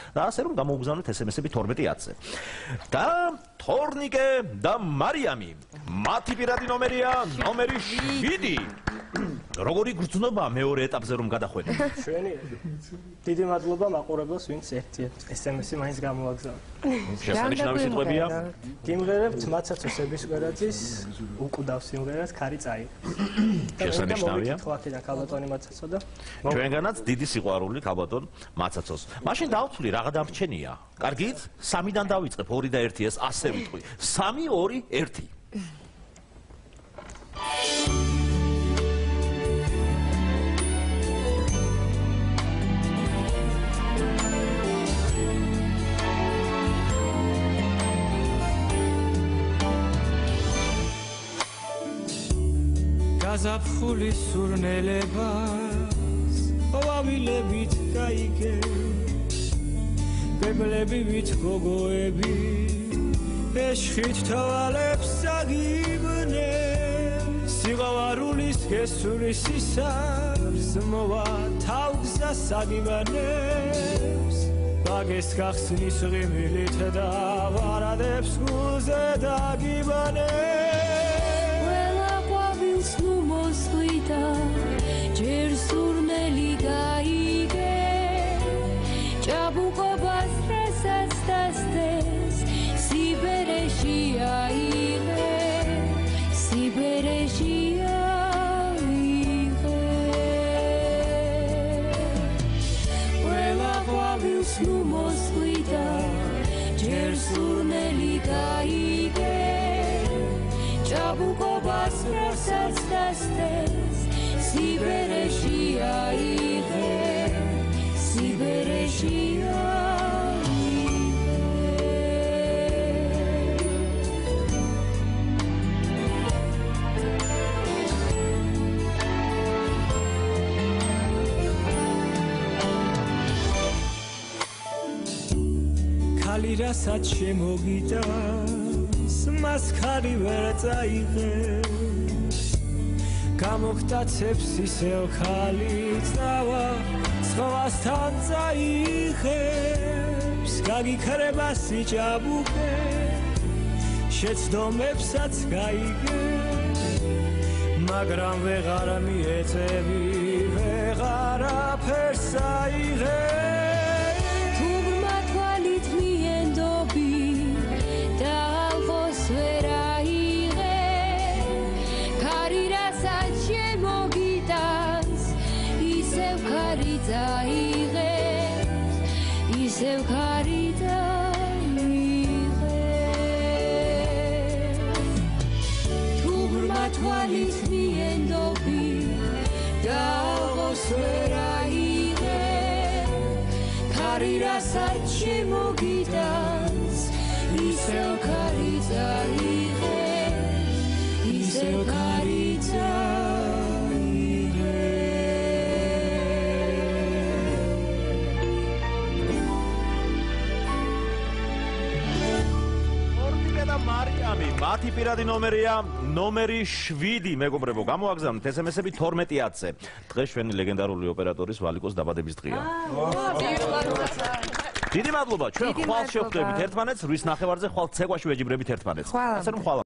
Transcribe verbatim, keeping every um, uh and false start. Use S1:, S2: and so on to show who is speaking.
S1: და ასე რომ გამოუგზავნეთ ესემესები თორმეტი ათზე. და თორნიკე და მარიამი, მათი პირადი ნომერია ნომერი შვიდი. როგორი გრძნობა მეორე ეტაპზე რომ გადახვედით?
S2: ჩვენი დიდი მადლობა მაყურებელს, ვინც ერთი ესემესი მაინც გამოაგზავნა.
S1: შესანიშნავი სიტყვებია.
S2: გიმღერებთ მაცაცოს კვერაძის უკვდავს სიმღერას ქარი წაიღე.
S1: შესანიშნავია.
S2: თქვათიდან ქალბატონი მაცაცო და
S1: ჩვენგანაც დიდი სიყვარული ქალბატონ მაცაცოს. მაშინ დავთვლი რაღა დამრჩენია. კარგით? სამიდან დავიწყებ, ორი და ერთი ეს ასე ვიტყვი. სამი, ორი, ერთი.
S3: გაზაფხულის სურნელებას ყვავილებით გაიგე ბებლები ვით გოგოები ეშხით თვალებს აგიბნე სიყვარულის გესურის ისარს მოვა თავგზას აგიბანებს ბაგეს გახსნის ღიმილით და ვარადებს გულზე დაგიბანებს
S4: ნუ მოსხვიდა ჯერ სურნელი გაიგე ჭაბუკობას რასაც დასდეს სიბერეში აიღე სიბერეში აიღე ყველა ყვავილს ნუ მოსხვიდა ჯერ სურნელი გაიგე ჭაბუკობას რასაც დასდეს სიბერეში აიღე სიბერეში აიღე
S3: ქალი რასაც შემოგიტანს მას ხარი ვერ წაიღებს გამოხტაცებს ისევ ხალი წავა სხვასთან წაიღებს გაგიქრება სიჭაბუკე შეცდომებსაც გაიგე მაგრამ ვეღარ მიეწევი ვეღარაფერს აიღე
S4: ისევ ხარი წაიღე თუ ღრმა თვალით მიენდობი და აღოს ვერ აიღე ხარი რასაც შემოგიტანს ისევ ხარი წაიღე ისევ ხარი
S1: მათი პირადი ნომერია ნომერი შვიდი. მეგობრებო, გამოაგზავნეთ ესემესები თორმეტი ათზე. დღეს ჩვენი ლეგენდარული ოპერატორის ვალიკოს დაბადების დღეა. დიდი მადლობა. ჩვენ ხვალ შევხვდებით ერთმანეთს, რის ნახევარზე ხვალ ცეკვაში ვეჯიბრებით ერთმანეთს. ასე რომ ხვალ